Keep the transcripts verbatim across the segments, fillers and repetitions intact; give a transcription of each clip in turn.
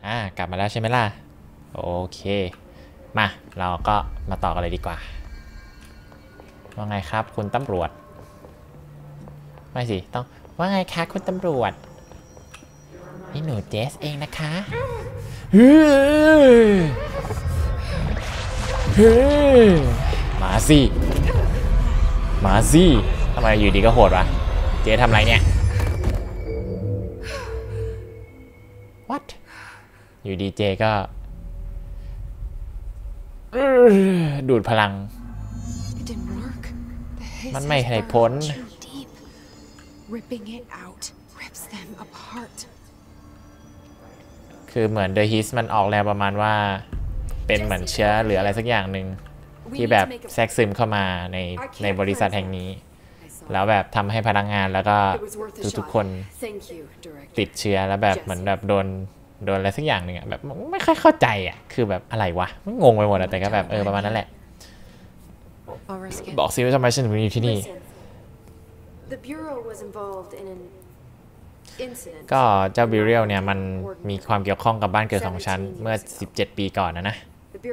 อ่ากลับมาแล้วใช่ไหมล่ะโอเคมาเราก็มาต่อกันเลยดีกว่าว่าไงครับคุณตำรวจไม่สิต้องว่าไงคะคุณตำรวจนี่หนูเจสเองนะคะเฮ้ยเฮ้ยมาสิมาสิทำไมอยู่ดีก็โหดวะเจทำไรเนี่ย what อยู่ดีเจก็ดูดพลังมันไม่ให้พ้นคือเหมือนเดอะฮิสมันออกแนวประมาณว่าเป็นเหมือนเชื้อหรืออะไรสักอย่างหนึ่งที่แบบแทรกซึมเข้ามาในในบริษัทแห่งนี้แล้วแบบทำให้พนักงานแล้วก็ทุกๆคนติดเชื้อแล้วแบบเหมือนแบบโดนโดนอะไรสักอย่างหนึ่งอะแบบไม่ค่อยเข้าใจอะคือแบบอะไรวะไม่งงไปหมดอะแต่ก็แบบเออประมาณนั้นแหละบอกซิว่าทำไมฉันถึงอยู่ที่นี่ก็เจ้าบิเรียลเนี่ยมันมีความเกี่ยวข้องกับบ้านเกิดของฉันเมื่อสิบเจ็ดปีก่อนนะนะ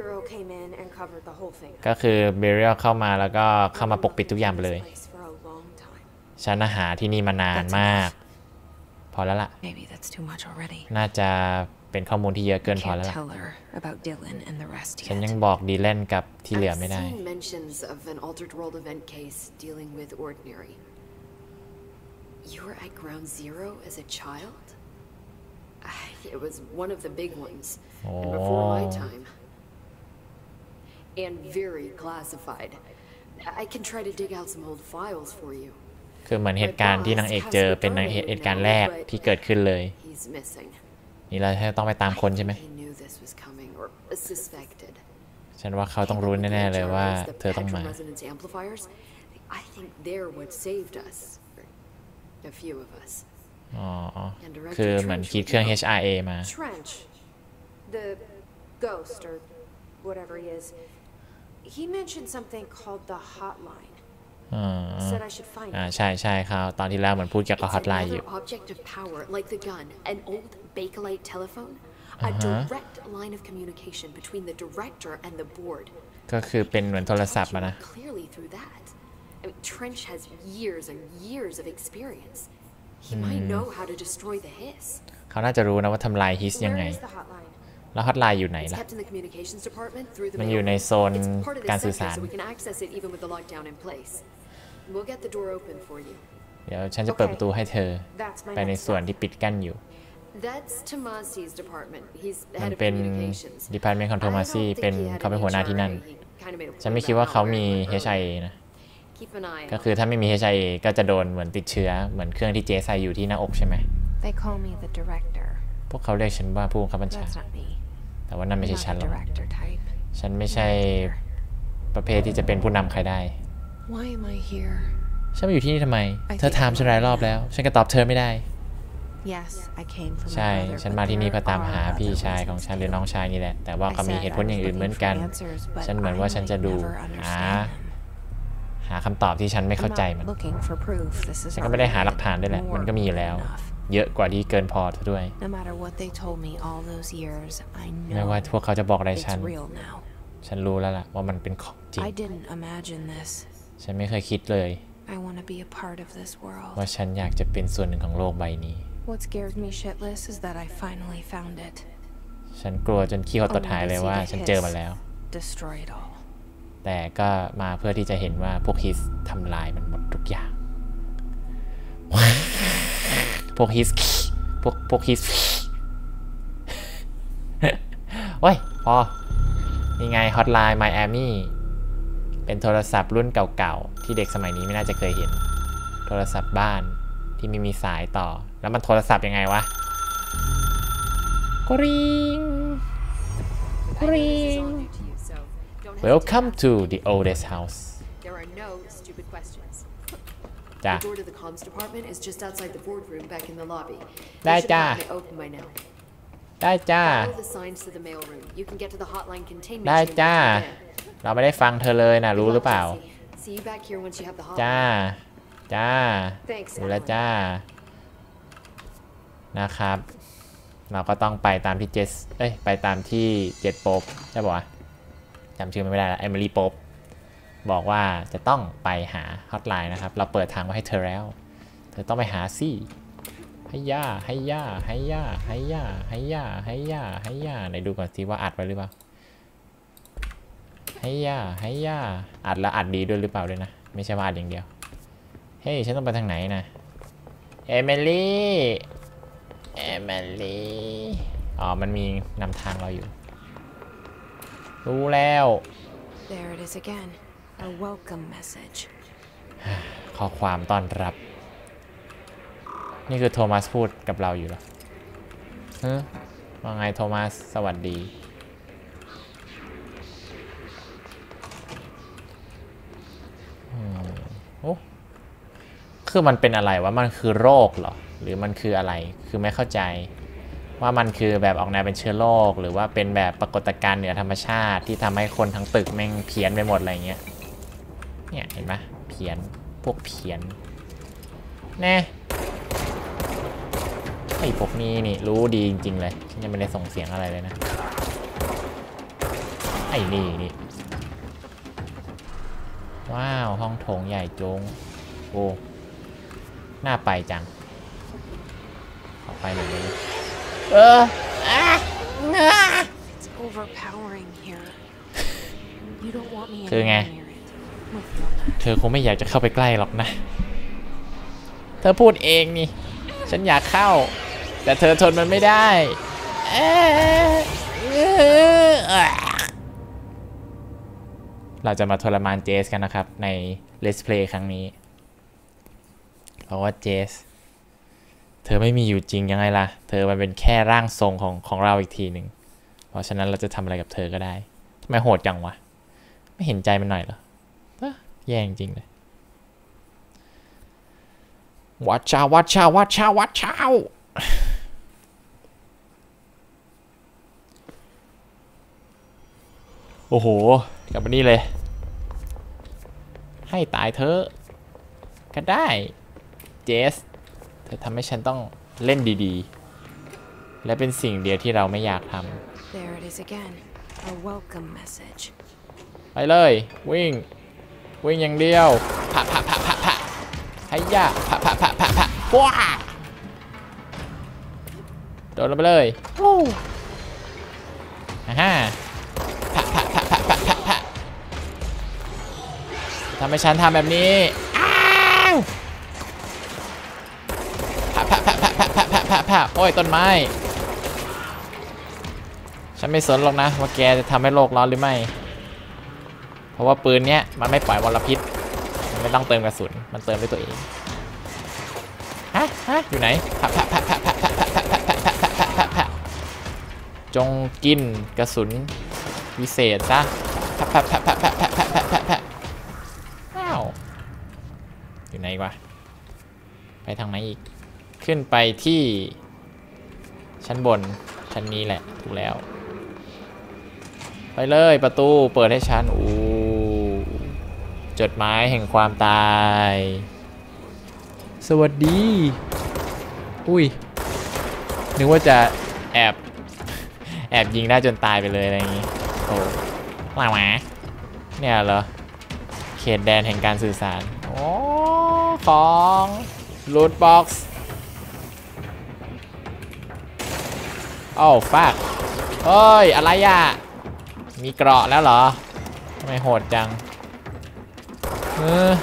ก็คือบิเรียลเข้ามาแล้วก็เข้ามาปกปิดทุกอย่างไปเลยฉันหาที่นี่มานานมากพอแล้วล่ะน่าจะเป็นข้อมูลที่เยอะเกินพอแล้วล่ะฉันยังบอกดีแลนกับที่เหลือไม่ได้ You were at Ground Zero as a child? It was one of the big ones, and before my time. And very classified. I can try to dig out some old files for you. คือเหมือนเหตุการณ์ที่นางเอกเจอเป็นเหตุการณ์แรกที่เกิดขึ้นเลยนี่เราต้องไปตามคนใช่ไหมฉันว่าเขาต้องรู้แน่ๆเลยว่าเธอต้องมา A few of us. อ๋อคือเหมือนคิดเครื่อง เอช อาร์ เอ มา Trench, the ghost or whatever he is, he mentioned something called the hotline. อ๋อ Said I should find it. อ่าใช่ใช่ครับตอนที่แล้วเหมือนพูดเกี่ยวกับ hotline อยู่ Object of power, like the gun, an old Bakelite telephone, a direct line of communication between the director and the board. ก็คือเป็นเหมือนโทรศัพท์มานะ Clearly through that. I mean, Trench has years and years of experience. He might know how to destroy the hiss. เขาน่าจะรู้นะว่าทำลายฮิสยังไงแล้วฮอตไลน์อยู่ไหนล่ะมันอยู่ในโซนการสื่อสารเดี๋ยวฉันจะเปิดประตูให้เธอไปในส่วนที่ปิดกั้นอยู่มันเป็น Department ของโทมัสซี่เป็นเขาเป็นหัวหน้าที่นั่นฉันไม่คิดว่าเขามี เอช ไอ เอ นะก็คือถ้าไม่มี เอช ไอ เอ ก็จะโดนเหมือนติดเชื้อเหมือนเครื่องที่เจใส่อยู่ที่หน้าอกใช่ไหมพวกเขาเรียกฉันว่าผู้บังคับบัญชาแต่ว่านั่นไม่ใช่ฉันหรอกฉันไม่ใช่ประเภทที่จะเป็นผู้นำใครได้ฉันมาอยู่ที่นี่ทำไมเธอถามฉันหลายรอบแล้วฉันก็ตอบเธอไม่ได้ใช่ฉันมาที่นี่เพื่อตามหาพี่ชายของฉันหรือน้องชายนี่แหละแต่ว่าก็มีเหตุผลอย่างอื่นเหมือนกันฉันเหมือนว่าฉันจะดูหาหาคำตอบที่ฉันไม่เข้าใจมันฉันก็ไม่ได้หาหลักฐานด้วยแหละมันก็มีอยู่แล้วเยอะกว่าที่เกินพอด้วยไม่ว่าพวกเขาจะบอกอะไรฉันฉันรู้แล้วล่ะว่ามันเป็นของจริงฉันไม่เคยคิดเลยว่าฉันอยากจะเป็นส่วนหนึ่งของโลกใบนี้ฉันกลัวจนขี้หดตดหายเลยว่าฉันเจอมาแล้วแต่ก็มาเพื่อที่จะเห็นว่าพวกฮิสทำลายมันหมดทุกอย่างพวกฮิสพวกพวกฮิสโอ้ยพอนี่ไงฮอตไลน์ไมอามี่เป็นโทรศัพท์รุ่นเก่าๆที่เด็กสมัยนี้ไม่น่าจะเคยเห็นโทรศัพท์บ้านที่ไม่มีสายต่อแล้วมันโทรศัพท์ยังไงวะกริ๊งกริ๊งWelcome to the oldest house. There are no stupid questions. Ja. The door to the comms department is just outside the boardroom back in the lobby. ได้จ้า Open by now. ได้จ้า Follow the signs to the mail room. You can get to the hotline containment. ได้จ้าเราไม่ได้ฟังเธอเลยนะรู้หรือเปล่า See you back here once you have the hotline. จ้าจ้า Thanks. รู้แล้วจ้านะครับเราก็ต้องไปตามที่เจสเอ้ยไปตามที่เจ็ดโป๊ปใช่ป่ะจำชื่อไม่ได้แล้วเอมิลี่โป๊ปบอกว่าจะต้องไปหาฮอตไลน์นะครับเราเปิดทางไว้ให้เธอแล้วเธอต้องไปหาสิให้ย่าให้ย่าให้ย่าให้ย่าให้ย่าให้ย่าให้ย่าไหนดูก่อนสิว่าอัดไว้หรือเปล่าให้ย่าให้ย่าอัดแล้วอัดดีด้วยหรือเปล่าด้วยนะไม่ใช่ว่าอัดอย่างเดียวเฮ้ยฉันต้องไปทางไหนนะเอมิลี่เอมิลี่อ๋อมันมีนำทางเราอยู่รู้แล้ว There it is again. A welcome message. ข้อความต้อนรับนี่คือโทมัสพูดกับเราอยู่เหรอฮะว่าไงโทมัสสวัสดีโอ้คือมันเป็นอะไรวะมันคือโรคเหรอหรือมันคืออะไรคือไม่เข้าใจว่ามันคือแบบออกแนวเป็นเชื้อโรคหรือว่าเป็นแบบปรากฏการณ์เหนือธรรมชาติที่ทำให้คนทั้งตึกแม่งเพี้ยนไปหมดอะไรเงี้ยเนี่ยเห็นไหมเพี้ยนพวกเพี้ยนแน่ไอ้พวกนี้นี่รู้ดีจริงๆเลยฉันยังไม่ได้ส่งเสียงอะไรเลยนะไอ้นี่นี่ว้าวห้องโถงใหญ่จงโอ้น่าไปจังออกไปหน่อยเลยเออ It's overpowering here. You don't want me คือไง near it. With your lad. เธอคงไม่อยากจะเข้าไปใกล้หรอกนะเธอพูดเองนี่ฉันอยากเข้าแต่เธอทนมันไม่ได้เราจะมาทรมานเจสกันนะครับใน Let's Play ครั้งนี้เพราะว่าเจสเธอไม่มีอยู่จริงยังไงล่ะเธอมันเป็นแค่ร่างทรงของของเราอีกทีหนึ่งเพราะฉะนั้นเราจะทำอะไรกับเธอก็ได้ทำไมโหดจังวะไม่เห็นใจมันหน่อยเหรอแย่จริงเลยวัดชาวัดชาวัดชาวัดชาโอ้โหกลับมานี่เลยให้ตายเธอก็ได้เจสเธอทำให้ฉันต้องเล่นดีๆและเป็นสิ่งเดียวที่เราไม่อยากทำ There it is again. A welcome message. ไปเลยวิ่งวิ่งอย่างเดียวพะพะพะพะพะให้ยาพะพะพะพะพะว้าโดนลงไปเลยวู้ฮ่าพะพะพะพะพะพะพะทำให้ฉันทำแบบนี้อ้าวพะพะพะพะพะพะพะพะพะโอ้ยต้นไม้ฉันไม่สนหรอกนะว่าแกจะทำให้โลกร้อนหรือไม่เพราะว่าปืนเนี้ยมันไม่ปล่อยมลพิษมันไม่ต้องเติมกระสุนมันเติมด้วยตัวเองฮะฮะอยู่ไหนพะพะพะพะพะพะพะพะพะพะพะพะพะจงกินกระสุนวิเศษซะพะพะพะพะพะพะพะพะพะพะว้าวอยู่ไหนวะไปทางไหนอีกขึ้นไปที่ชั้นบนชั้นนี้แหละถูกแล้วไปเลยประตูเปิดให้ฉันอู้จดหมายแห่งความตายสวัสดีอุ้ยนึกว่าจะแอบแอบยิงได้จนตายไปเลยอะไรอย่างงี้โอ้ว้าวเนี่ยเหรอเขตแดนแห่งการสื่อสารโอ้ของลูทบ็อกซ์โอ้ฟักเฮ้ยอะไรอ่ะมีเกราะแล้วเหรอทำไมโหดจังเออ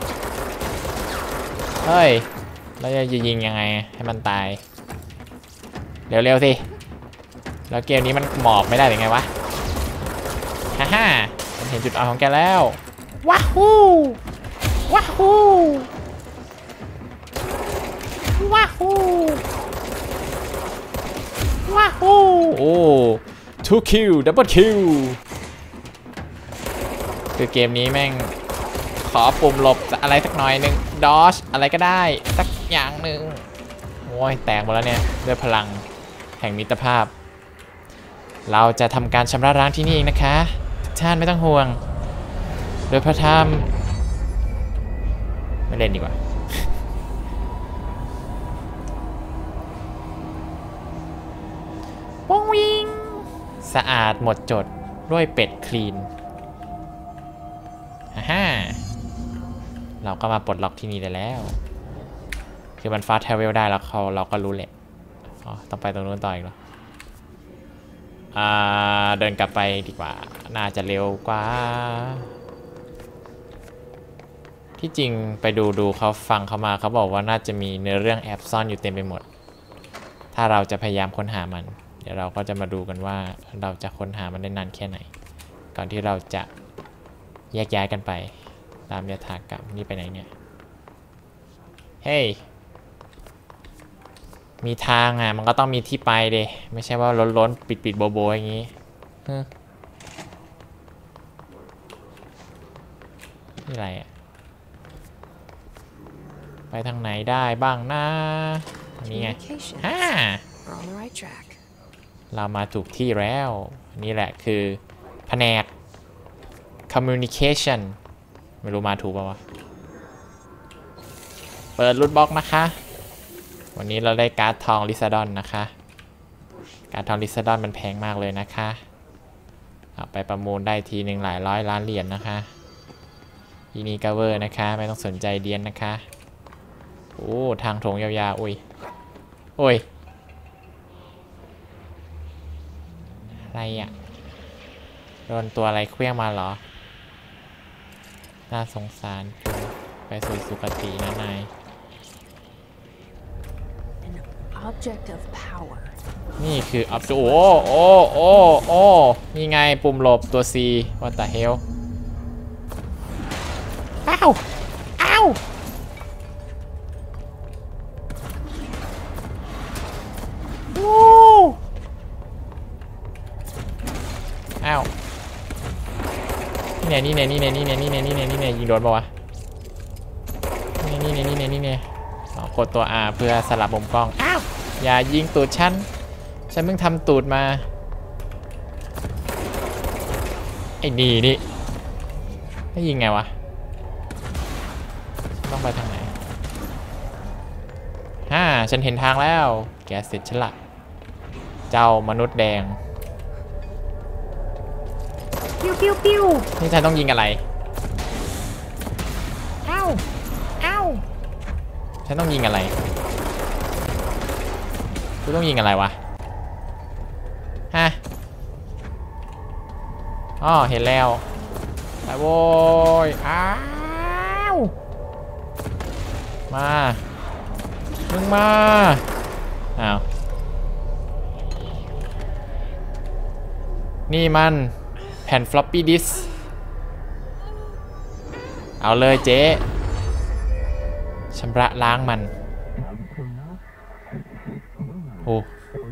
เฮ้ยเราจะยิงยังไงให้มันตายเร็วๆสิแล้วเกมนี้มันหมอบไม่ได้หรือไงวะฮ่าฮ่าฉันเห็นจุดอ่อนของแกแล้วว้าฮู้ว้าฮู้ว้าฮู้ว้าฮู้โอ้ทูคิวดับเบิลคิวคือเกมนี้แม่งขอปุ่มหลบอะไรสักหน่อยหนึ่งดอชอะไรก็ได้สักอย่างหนึ่งโอ้ยแตกหมดแล้วเนี่ยด้วยพลังแห่งมิตรภาพเราจะทำการชำระล้างที่นี่เองนะคะทุกท่านไม่ต้องห่วงโดยพระธรรมไม่เล่นดีกว่าสะอาดหมดจดด้วยเป็ดคลีนฮ่าเราก็มาปลดล็อกที่นี่ได้แล้วคือมันฟาสต์ทราเวลได้แล้วเขาเราก็รู้แหละอ๋อต้องไปตรงนู้นต่ออีกเหรออ่าเดินกลับไปดีกว่าน่าจะเร็วกว่าที่จริงไปดูดูเขาฟังเขามาเขาบอกว่าน่าจะมีเนื้อเรื่องแอบซ่อนอยู่เต็มไปหมดถ้าเราจะพยายามค้นหามันเดี๋ยวเราก็จะมาดูกันว่าเราจะค้นหามันได้นานแค่ไหนก่อนที่เราจะแยกย้ายกันไปตามยถากรรมนี่ไปไหนเนี่ยเฮ้ยมีทางอ่ะมันก็ต้องมีที่ไปเดไม่ใช่ว่าล้นๆปิดๆโบๆอย่างงี้นี่อะไรอ่ะไปทางไหนได้บ้างนะทางนี้ไงฮ่าเรามาถูกที่แล้วนี่แหละคือแผนก communication ไม่รู้มาถูกป่าวะเปิดรูทบ็อกนะคะวันนี้เราได้การ์ดทองลิซาดอนนะคะการ์ดทองลิซาดอนมันแพงมากเลยนะคะเอาไปประมูลได้ทีหนึ่งหลายร้อยล้านเหรียญ นะคะทีนี้ก็เวอร์นะคะไม่ต้องสนใจเดียนนะคะโอ้ทางโถงยาวๆอุ้ยโอ้ยอะไรอ่ะโดนตัวอะไรเคลื่องมาเหรอน่าสงสารไปสู่สุคตินะนาย Object of power นี่คืออัพโอ้โอ้โอ้โอ้นี่ไงปุ่มหลบตัว C What the hell อ้าวอ้าวโอ้อ้าวนี่เนี่ยนี่เนี่ยนี่เนี่ยนี่เนี่ยนี่เนี่ยนี่เนี่ยยิงโดนป่าวะนี่เนี่ยนี่เนี่ยนี่เนี่ยกดตัว R เพื่อสลับมุมกล้องอ้าวอย่ายิงตูดฉันฉันเพิ่งทำตูดมาไอ้นี่นี่ให้ยิงไงวะต้องไปทางไหนฮ่าฉันเห็นทางแล้วแกเสร็จฉันละเจ้ามนุษย์แดงปิ้วปิ้วปิ้วนี่ฉันต้องยิงอะไรอ้าวอ้าวฉันต้องยิงอะไรกูต้องยิงอะไรวะฮะอ๋อเห็นแล้วไปโว้ยอ้าวมามึงมาอ้าวนี่มันแผ่น floppy disk เอาเลยเจ๊ชำระล้างมันโอ้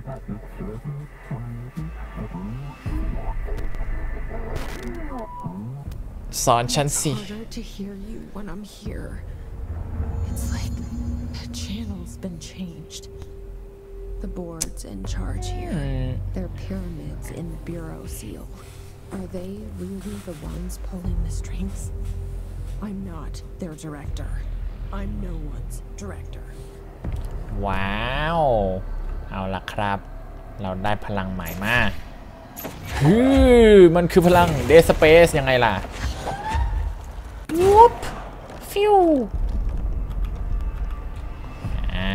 สอนฉันสิ to hear you when I'm here. It's like the channel's been changed. The board's in charge here. They're pyramids in the bureau seal. Are they really the ones pulling the strings? I'm not their director. I'm no one's director. ว้าวเอาล่ะครับเราได้พลังใหม่มาฮือมันคือพลัง Dead Space ยังไงล่ะวุ๊บฟิวอ่า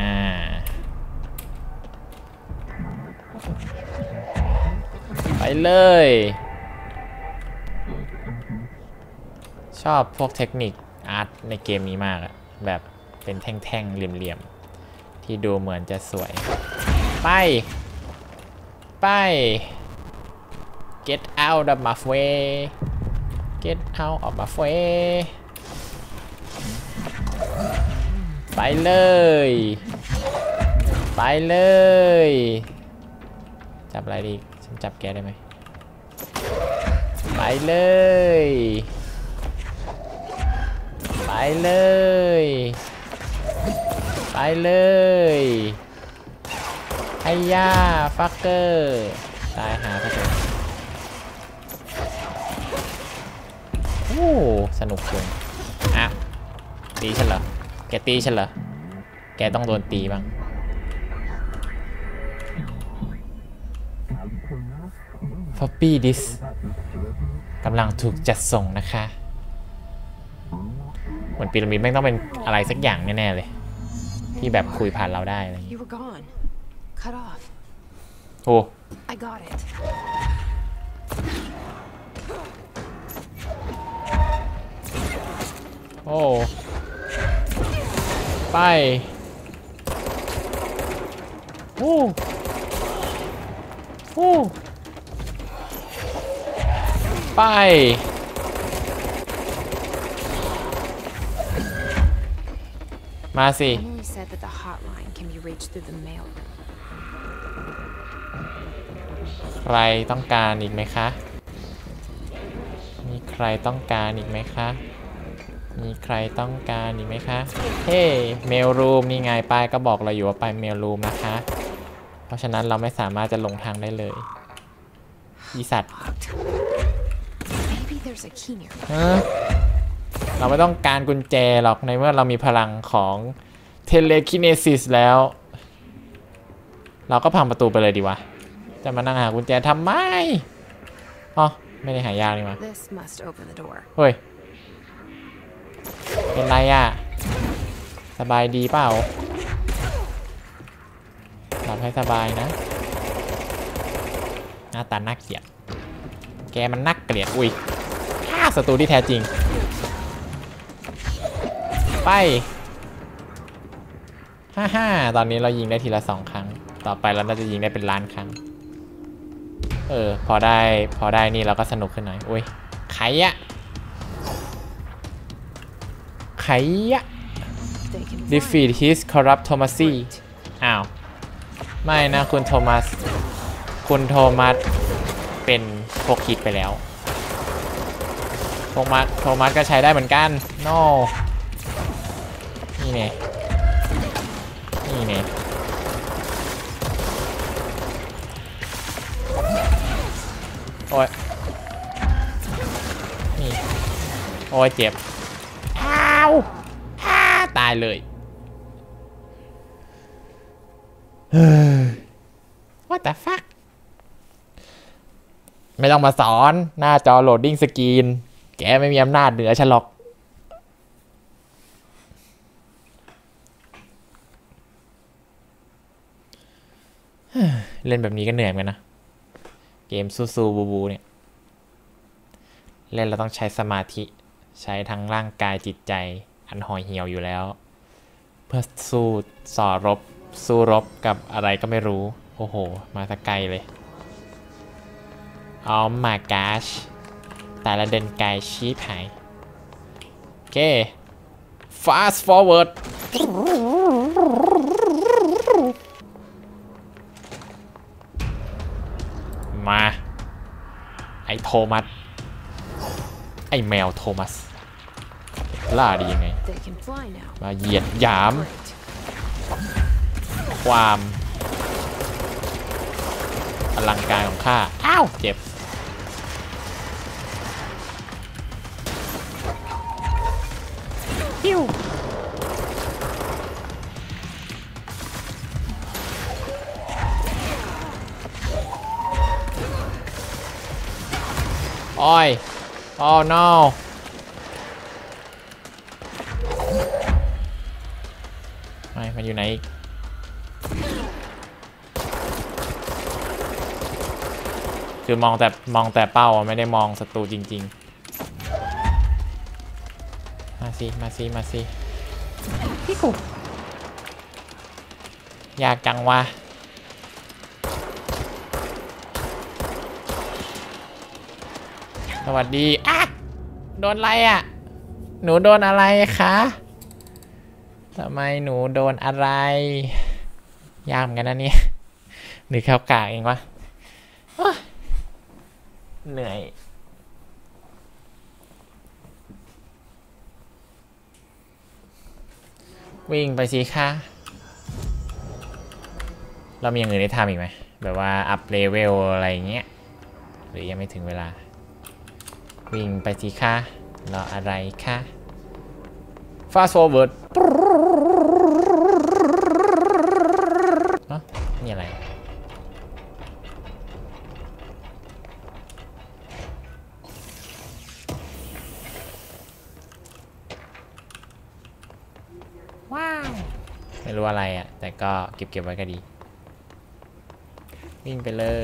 ไปเลยชอบพวกเทคนิคอาร์ตในเกมนี้มากอะแบบเป็นแท่งๆเหลี่ยมๆที่ดูเหมือนจะสวยไปไป get out of my way get out of my way ไปเลยไปเลยจับอะไรดีฉันจับแกได้ไหมไปเลยไปเลยไปเลยไอ้ย่าฟักเกอร์ตายหาไปเถอะโอ้สนุกเลยอ่ะตีฉันเหรอแกตีฉันเหรอแกต้องโดนตีบ้าง floppy disk กำลังถูกจัดส่งนะคะเหมือนพีระมิดแม่งต้องเป็นอะไรสักอย่างแน่ๆเลยที่แบบคุยผ่านเราได้อะไรอย่างงี้ You were gone. Cut off. โอ้ I got it. โอ้ไปโอ้โอ้ไปมาสิ Emily said that the hotline can be reached through the mail. ใครต้องการอีกไหมคะมีใครต้องการอีกไหมคะมีใครต้องการอีกไหมคะเฮ้เมลรูมนี่ไงป้ายก็บอกเราอยู่ว่าไปเมลรูมนะคะเพราะฉะนั้นเราไม่สามารถจะลงทางได้เลยอีสัตว์ Maybe there's a key near. เราไม่ต้องการกุญแจหรอกในเมื่อเรามีพลังของเทเลคิเนซิสแล้วเราก็พังประตูไปเลยดีวะจะมานั่งหากุญแจทำไมอ๋อไม่ได้หายากนี่มา This must open the door. เฮ้ยเป็นไรอ่ะสบายดีเปล่าหลับให้สบายนะหน้าตาน่าเกลียดแกมันน่าเกลียดอุ้ยฆ่าศัตรูที่แท้จริงไปฮ่าฮ่าตอนนี้เรายิงได้ทีละสองครั้งต่อไปเราน่าจะยิงได้เป็นล้านครั้งเออพอได้พอได้นี่เราก็สนุกขึ้นหน่อยอุ้ยไขอะไขอะ defeat his corrupt Thomasy อ้าวไม่นะคุณโทมัสคุณโทมัสเป็นพวกคิดไปแล้วโทมัสโทมัสก็ใช้ได้เหมือนกัน no นี่เนี่ยนี่เนี่ยโอ้ยนี่โอ้ยเจ็บอ้าวอ้าตายเลยเฮ้ย what the fuck ไม่ต้องมาสอนหน้าจอโหลดดิ้งสกรีนแกไม่มีอำนาจเหนือฉันหรอกเล่นแบบนี้ก็เหนื่อยเหมือนกันนะเกมสู้ๆบูบูเนี่ยเล่นเราต้องใช้สมาธิใช้ทั้งร่างกายจิตใจอันห่อเหี่ยวอยู่แล้วเพื่อสู้สอรบสู้รบกับอะไรก็ไม่รู้โอ้โหมาสักไกลเลยอ๋อมาการ์ชแต่ละเดินไกลชี้หายโอเค fast forward มาไอโทมัสไอแมวโทมัสล่าดียังไงมาเหยียดหยามความอลังการของข้าอ้าวเจ็บปิ้วโอ้ยโอ้ no ไม่มันอยู่ไหนอีกคือมองแต่มองแต่เป้าไม่ได้มองศัตรูจริงๆมาสิมาสิมาสิพี่กูอยากจังวะสวัสดีอ่ะโดนอะไรอ่ะหนูโดนอะไรคะทำไมหนูโดนอะไรยากเหมือนกันนะเนี่ยหรือเข้ากากเองวะเหนื่อยวิ่งไปสิคะเรามีอย่างอื่นได้ทำอีกไหมแบบว่าอัพเลเวลอะไรเงี้ยหรือยังไม่ถึงเวลาวิ่งไปสิคะรออะไรคะ fast forward นี่อะไรรู้อะไรอ่ะแต่ก็เก็บเก็บไว้ก็ดีวิ่งไปเลย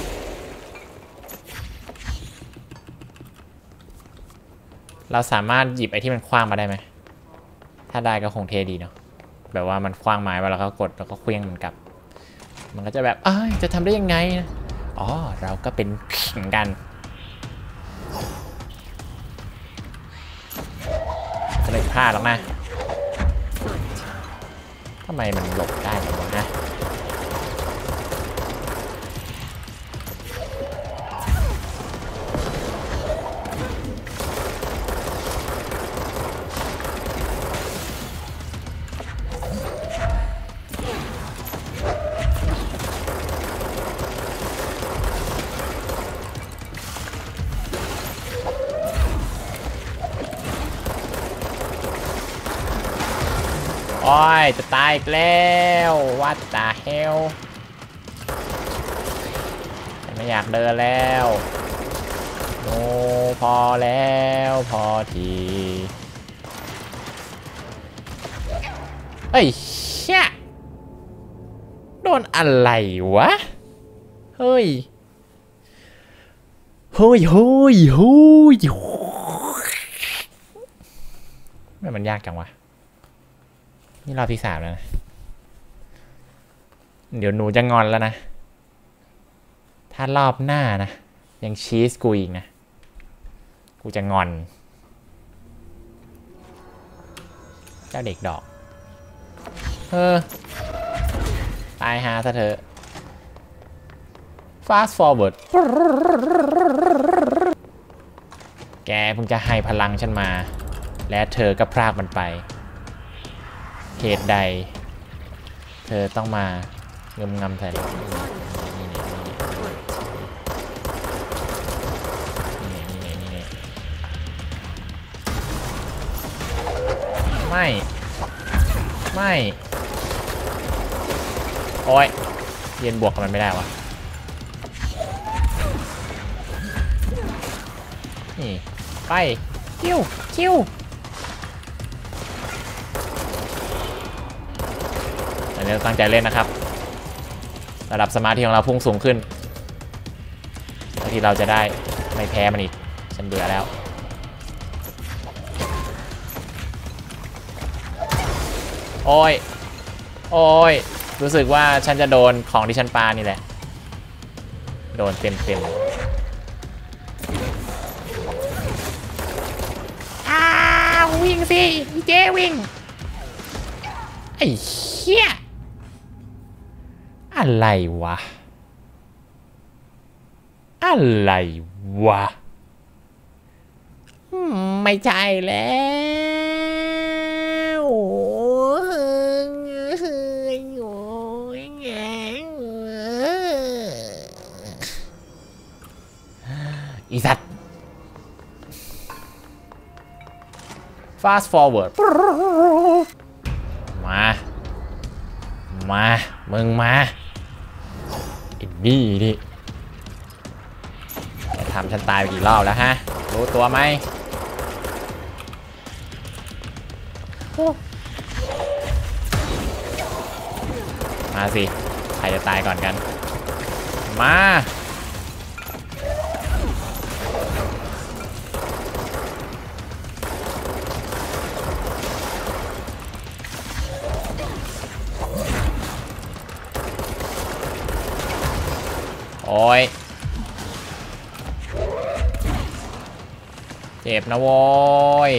เราสามารถหยิบไอ้ที่มันคว้างมาได้ไหมถ้าได้ก็คงเท่ดีเนาะแบบว่ามันคว้างไม้มาแล้วก็กดแล้วก็เคลื่อนมันกลับมันก็จะแบบอ้ยจะทำได้ยังไงนะอ๋อเราก็เป็นเหมือนกันจะไม่พลาดหรอกนะทำไมมันหลบได้แบบนี้นะโอ้ยจะตายอีกแล้ววัดตาเฮลไม่อยากเดินแล้วโอ้พอแล้วพอทีเฮ้ยเชี่ยโดนอะไรวะเฮ้ยเฮ้ยเฮ้ยเฮ้ยไม่มันยากจังวะนี่รอบที่สามแล้วนะเดี๋ยวหนูจะงอนแล้วนะถ้ารอบหน้านะยังชีสกูอีกนะกูจะงอนเจ้าเด็กดอกเออตายหาซะเถอะ fast forward แกเพิ่งจะให้พลังฉันมาและเธอก็พรากมันไปเหตุใดเธอต้องมาเงมงำใส่เราไม่ไม่โอ้ยเย็นบวกกับมันไม่ได้วะนี่ไปคิวคิวเราตั้งใจเล่นนะครับระดับสมาธิของเราพุ่งสูงขึ้นแล้วที่เราจะได้ไม่แพ้มันอีกฉันเบื่อแล้วโอ้ยโอ้ยรู้สึกว่าฉันจะโดนของที่ฉันปานี่แหละโดนเต็มเต็มอ้าววิ่งสิเจ๊วิ่งไอ้เหี้ยอะไรวะอะไรวะไม่ใช่แล้วอีสัตว์ fast forward มามามึงมาไอ้นี่ดิจะทำฉันตายไปกี่รอบแล้วฮะรู้ตัวไหมมาสิใครจะตายก่อนกันมาโอ้ยเจ็บนะโว้ย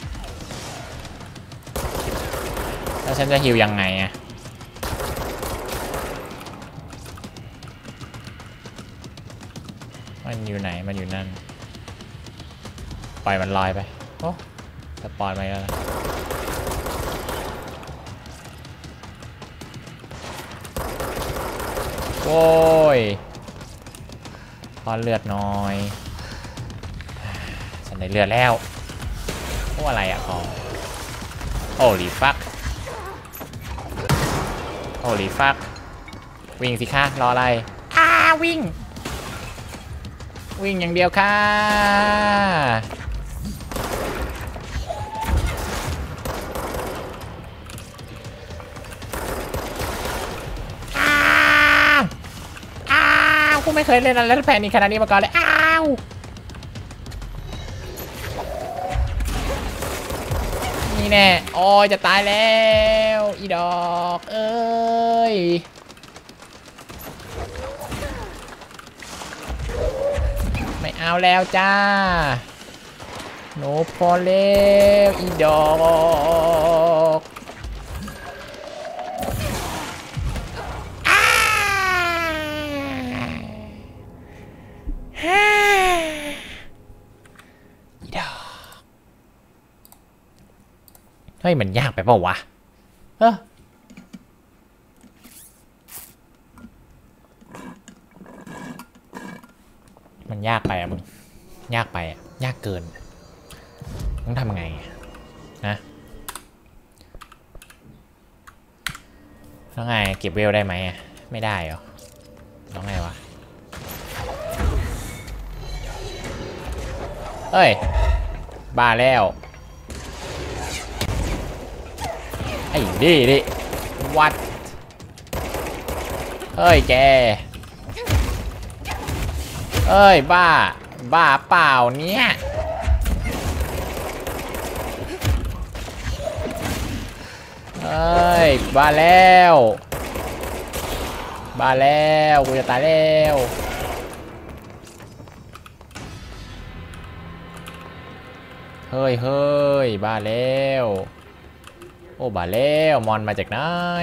แล้วฉันจะฮิวยังไงอะมันอยู่ไหนมันอยู่นั่นปล่อยมันลอยไปโอ้จะปล่อยไปแล้วโว้ยพอเลือดน้อยฉันได้เลือดแล้วพวกอะไรอ่ะของโอ้ลีฟักโอ้ลีฟักวิ่งสิคะรออะไรอ้าวิ่งวิ่งอย่างเดียวค่ะไม่เคยเล่นอะไรแพนิคขนาดนี้มาก่อนเลยอ้าวนี่แน่โอ้ยจะตายแล้วอีดอกเอ้ยไม่เอาแล้วจ้าโนพอแล้วอีดอกเฮ้ยมันยากไปเปล่าวะเออมันยากไปอะมึงยากไปอะยากเกินต้องทำไงนะแล้วไงเก็บเวลได้ไหมไม่ได้เหรอแล้วไงวะเฮ้ยบ้าแล้วไอ้ดิดิวัดเฮ้ยแกเอ้ยบ้าบ้าเปล่าเนี่ยเอ้ยบ้าแล้วบ้าแล้วกูจะตายแล้วเฮ้ยเฮ้ยบ้าแล้วโอ้บ้าแล้วมอนมาจากไหน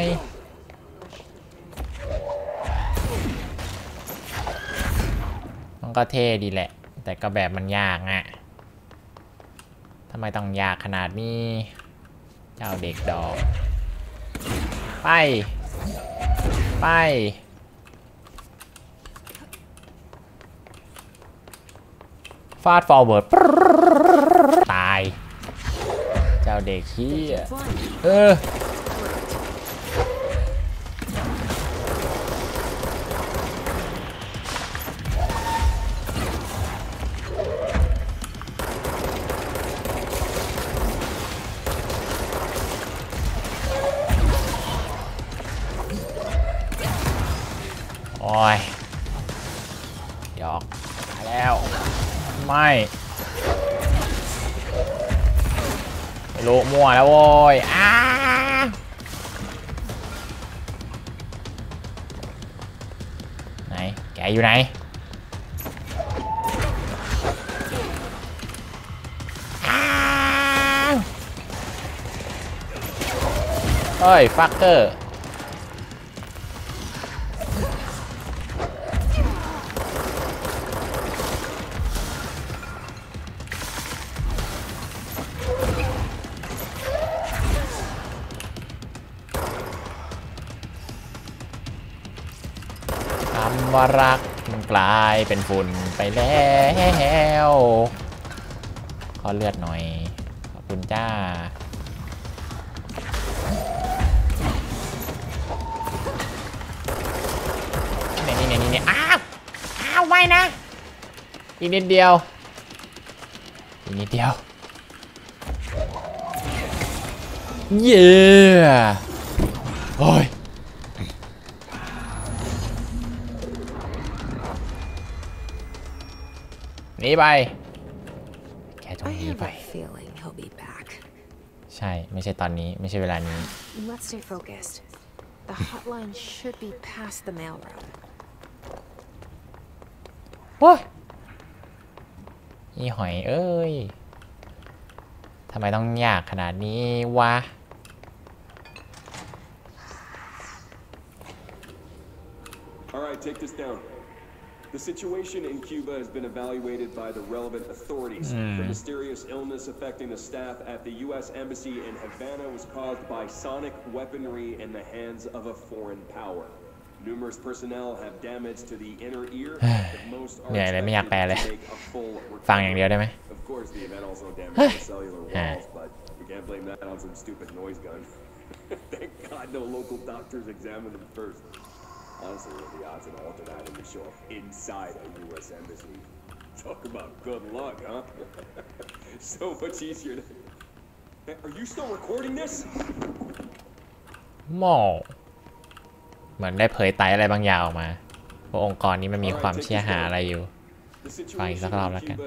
มันก็เท่ดีแหละแต่ก็แบบมันยากอ่ะทำไมต้องยากขนาดนี้เจ้าเด็กดอกไปไปฟาดฟอร์เวิร์ดตายเจ้าเด็กขี้เออโอ้ยหยอกมาแล้วไม่ไม่รู้มั่วแล้วโว้ยอ้าไหนแกอยู่ไหนเฮ้ยฟักเกอร์ว่ารักมันกลายเป็นฝุ่นไปแล้วขอเลือดหน่อยขอบคุณจ้านี่นี่นี่นี่อ้าวอ้าวไว้นะอีกนิดเดียวอีกนิดเดียวเย้โอ้ยหนีไปแค่จงหนีไปใช่ไม่ใช่ตอนนี้ไม่ใช่เวลานี้ Let's stay focused. The hotline should be past the mail room. โอ้ยอีหอยเอ้ยทำไมต้องยากขนาดนี้วะ All right, take this down.The situation in Cuba has been evaluated by the relevant authorities. Mm. The mysterious illness affecting the staff at the U S Embassy in Havana was caused by sonic weaponry in the hands of a foreign power. Numerous personnel have damage to the inner ear, but most are expected to make a full recovery. Of course, the event also damaged the cellular walls, but we can't blame that on some stupid noise gun. Thank God no local doctors examined them first.Honestly, what are the odds an alternate item would show up inside a U S embassy? Talk about good luck, huh? So much easier to... Hey, are you still recording this? หมอเหมือนได้เผยไตอะไรบางอย่างออกมาว่าองค์กรนี้มันมีความเชี่ยหาอะไรอยู่ฟังอีกสักรอบแล้วกัน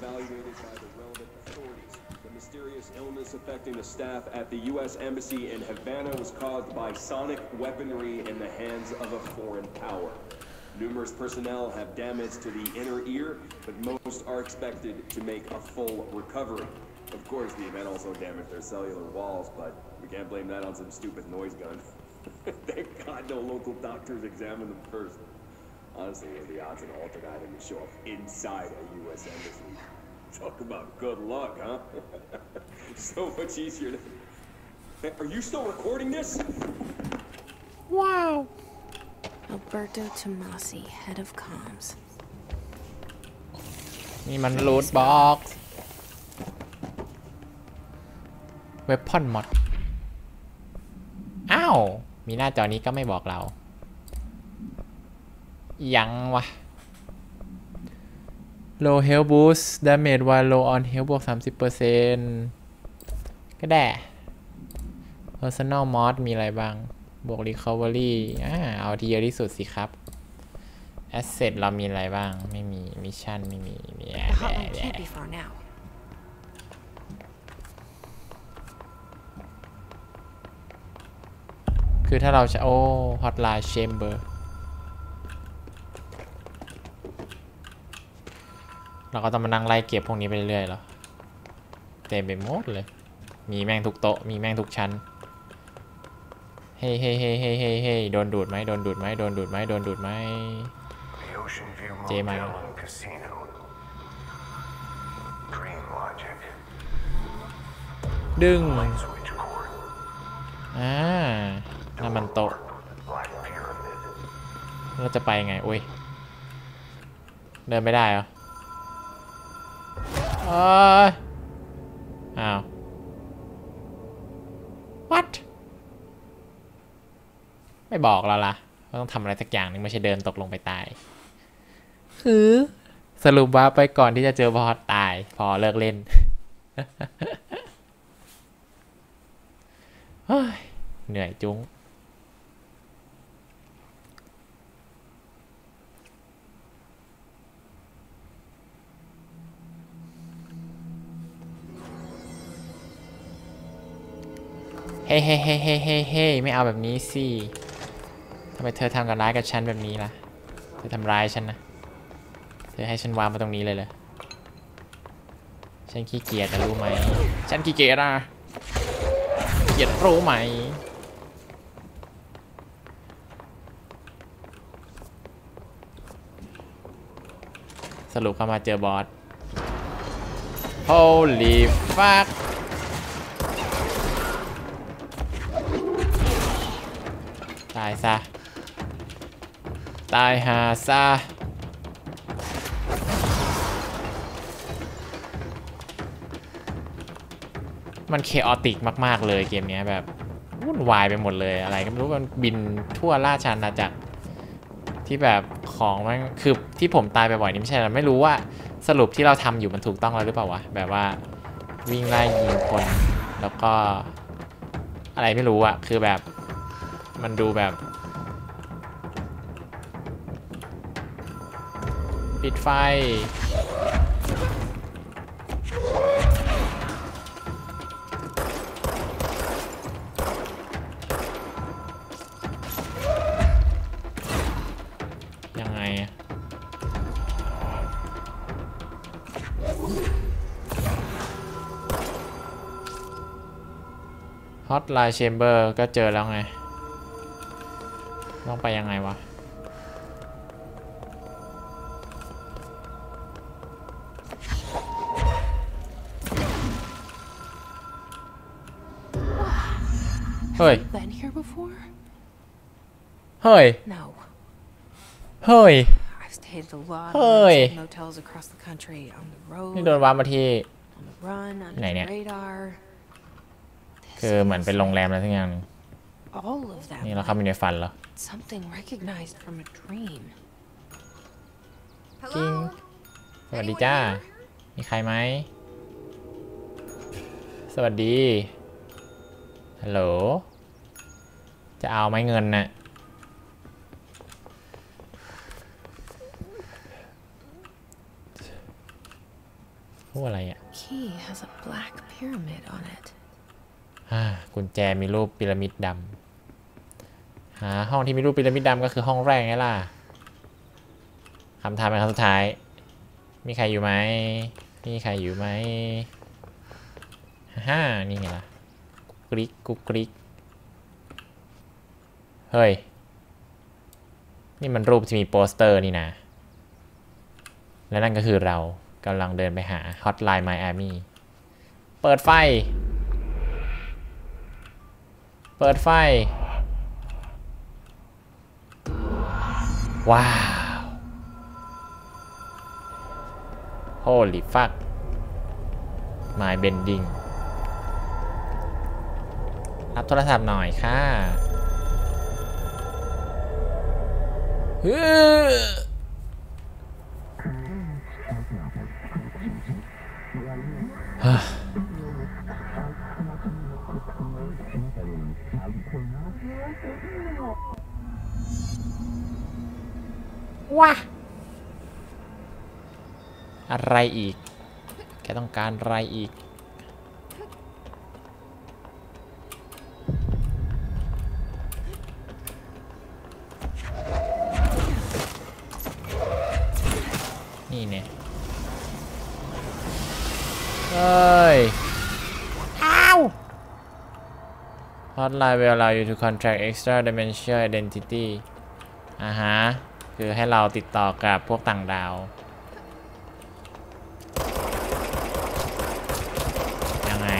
Affecting the staff at the U S Embassy in Havana was caused by sonic weaponry in the hands of a foreign power. Numerous personnel have damage to the inner ear, but most are expected to make a full recovery. Of course, the event also damaged their cellular walls, but we can't blame that on some stupid noise gun. Thank God no local doctors examined them first. Honestly, what are the odds an alternate item to show up inside a U S Embassy? Talk about good luck, huh? So much easier to... Hey, are you still recording this? Wow. Alberto Tomasi, head of comms. นี่มันรูทบ็อกซ์เว็บพอนมอดอ้าวมีหน้าจอนี้ก็ไม่บอกเรายังวะ low health boost damage while low on health บวก สามสิบเปอร์เซ็นต์ ก็ได้ personal mod มีอะไรบ้างบวก recovery อ่าเอาที่เยอะที่สุดสิครับ asset เรามีอะไรบ้างไม่มี mission ไม่มีมีแย่แย่คือถ้าเราจะโอ้ hotline chamber เราก็ต้องมานั่งไล่เก็บพวกนี้ไปเรื่อยๆหรอเต็มไปหมดเลยมีแม่งทุกโต๊ะมีแม่งทุกชั้นเฮ้ยเฮ้ยเฮ้ยเฮ้ยเฮ้ยเฮ้ยโดนดูดไหมโดนดูดไหมโดนดูดไหมโดนดูดไหมเจมาดึงอ่านั่นมันโต๊ะเราจะไปไงอุ้ยเดินไม่ได้เหรอเอ้ยอ้าว what ไม่บอกเราล่ะว่าต้องทำอะไรสักอย่างนึงไม่ใช่เดินตกลงไปตายคือสรุปว่าไปก่อนที่จะเจอบอสตายพอเลิกเล่น เหนื่อยจุ้งเฮ้เฮ้เฮ้เฮ้เฮ้เฮ้ไม่เอาแบบนี้สิทำไมเธอทำกันร้ายกับฉันแบบนี้ล่ะเธอทำร้ายฉันนะเธอให้ฉันวางมาตรงนี้เลยเหรอฉันขี้เกียจจะรู้ไหมฉันขี้เกียจอ่ะเกียจรู้ไหมสรุปเข้ามาเจอบอส Holy fuckตายซะตายหาซะมันเคออติกมากๆเลยเกมนี้แบบวุ่นวายไปหมดเลยอะไรก็ไม่รู้มันบินทั่วราชอาณาจักรที่แบบของมันคือที่ผมตายไปบ่อยนี่ไม่ใช่หรอไม่รู้ว่าสรุปที่เราทำอยู่มันถูกต้องแล้วหรือเปล่าวะแบบว่าวิ่งไล่ยิงคนแล้วก็อะไรไม่รู้อะคือแบบมันดูแบบปิดไฟยังไงฮอตไลน์แชมเบอร์ก็เจอแล้วไงต้องไปยังไงวะเฮ้ยเฮ้ยเฮ้ยเฮ้ยนี่โดนวางมาที่ไหนเนี่ยคือเหมือนเป็นโรงแรมอะไรทั้งอย่างนี่เราเข้าไปในฝันเหรอจริงสวัสดีจ้ามีใครไหมสวัสดีฮัลโหลจะเอาไหมเงินน่ะพูดอะไรอ่ะ Key has a black pyramid on it. ฮ่ากุญแจมีรูปพีระมิดดำหาห้องที่มีรูปพีระมิดดำก็คือห้องแรกไงล่ะคำถามเป็นคำสุดท้ายมีใครอยู่ไหมมีใครอยู่ไหมฮ่านี่ไงล่ะกุ๊กกริ๊กกุ๊กกริ๊กเฮ้ยนี่มันรูปที่มีโปสเตอร์นี่นะและนั่นก็คือเรากำลังเดินไปหา Hotline Miami เปิดไฟเปิดไฟว้าว Holy fuck My bending รับโทรศัพท์หน่อยค่ะฮึว้าอะไรอีกแกต้องการอะไรอีกนี่เนี่ยเฮ้ยอ้าว Hotline will allow you to contract extra dimensional identity อ่าฮะคือให้เราติดต่อกับพวกต่างดาวยังไง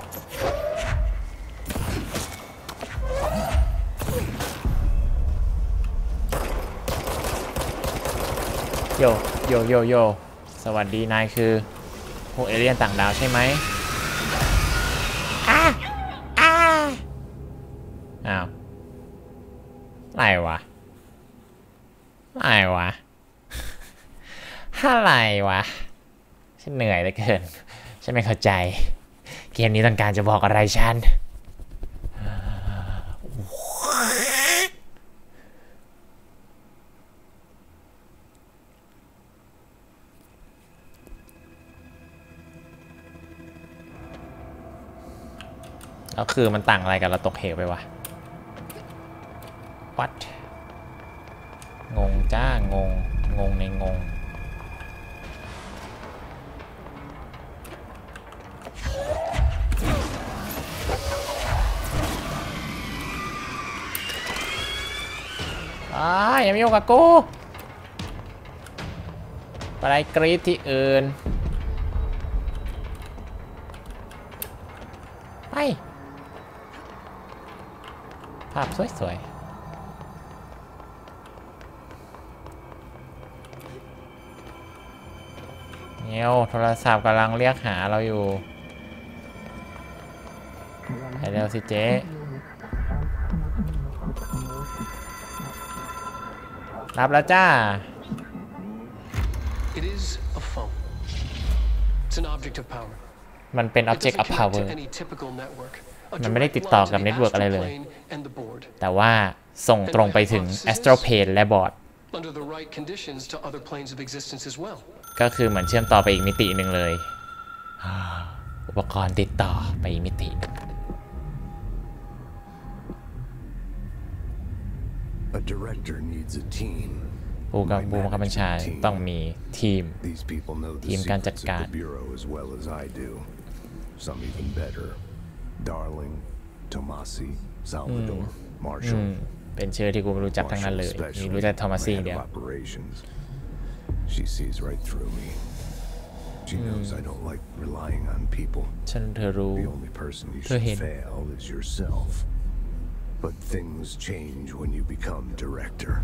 โยโยโยโยสวัสดีนายคือพวกเอเลี่ยนต่างดาวใช่ไหมอ้าอ้าอ้าวอะไรวะอะไรวะอะไรวะฉันเหนื่อยเหลือเกินฉันไม่เข้าใจเกมนี้ต้องการจะบอกอะไรฉันแล้วคือมันต่างอะไรกับเราตกเหวไปวะ What งงจ้างงงงในงงอ่าอย่ามายุ่งกับกูไปไล่กรีดที่อื่นไปภาพสวยๆเนี่ยโทรศัพท์กำลังเรียกหาเราอยู่ไปเร็วสิเจ๊รับแล้วจ้า It is a phone. It's an object of power. มันเป็น object of power มันไม่ได้ติดต่อกับเน็ตเวิร์กอะไรเลยแต่ว่าส่งตรงไปถึง Astral Plane และบอร์ดก็คือเหมือนเชื่อมต่อไปอีกมิติหนึ่งเลยอุปกรณ์ติดต่อไปอีกมิติ A director needs a team. ผู้กำกับผู้บังคับบัญชาต้องมีทีม These people know the ทีมการจัด secrets การ of the bureau as well as I do. Some even better. Darling, Tomasi, Salvador, Marshall. เป็นชื่อที่กูไม่รู้จักทั้งนั้นเลยมีรู้จักโทมัสซี่เดียว She sees right through me. She knows I don't like relying on people. ฉันเธอรู้ The only person you เธอ should เห็น fail is yourself. But things change when you become director.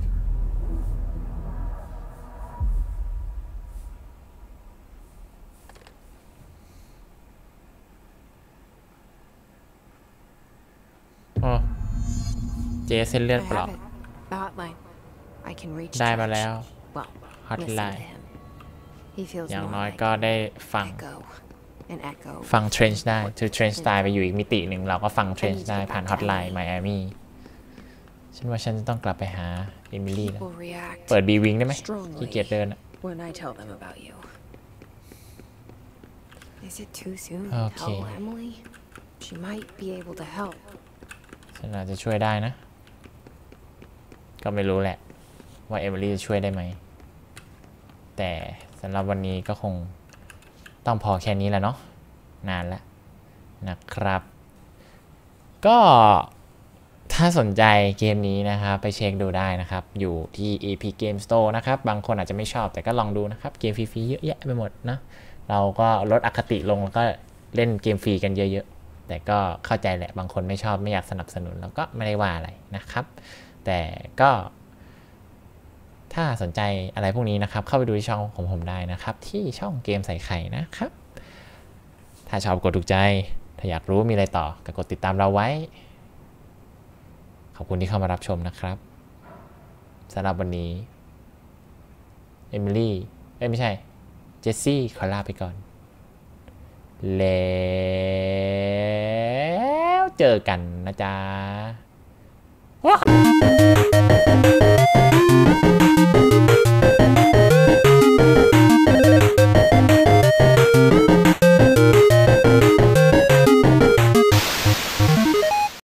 โอ้เจเส้นเลือดเปล่า ได้มาแล้ว Hotline อย่างน้อยก็ได้ฟังฟัง Trench ได้คือ Trench ตายไปอยู่อีกมิติหนึ่งเราก็ฟัง Trench ได้ผ่าน Hotline Miami ฉันว่าฉันจะต้องกลับไปหาเอมิลี่แล้วเปิด B-Wing ได้ไหมขี้เกียจเดิน Is it too soon to Okay. tell Emily? She might be able to help. ฉันอาจจะช่วยได้นะ ก็ไม่รู้แหละว่าเอมิลี่จะช่วยได้ไหม แต่สำหรับวันนี้ก็คงต้องพอแค่นี้แหละเนาะนานแล้วนะครับ ก็ถ้าสนใจเกมนี้นะครับไปเช็คดูได้นะครับอยู่ที่ Epic Game Store นะครับบางคนอาจจะไม่ชอบแต่ก็ลองดูนะครับเกมฟรีๆเยอะแยะไปหมดนะเราก็ลดอคติลงแล้วก็เล่นเกมฟรีกันเยอะๆแต่ก็เข้าใจแหละบางคนไม่ชอบไม่อยากสนับสนุนแล้วก็ไม่ได้ว่าอะไรนะครับแต่ก็ถ้าสนใจอะไรพวกนี้นะครับเข้าไปดูที่ช่องของผมได้นะครับที่ช่องเกมใส่ไข่นะครับถ้าชอบกดถูกใจถ้าอยากรู้มีอะไรต่อก็กดติดตามเราไว้ขอบคุณที่เข้ามารับชมนะครับสำหรับวันนี้เอมิลี่เอ้ยไม่ใช่เจสซี่ขอลาไปก่อนแล้วเจอกันนะจ๊ะ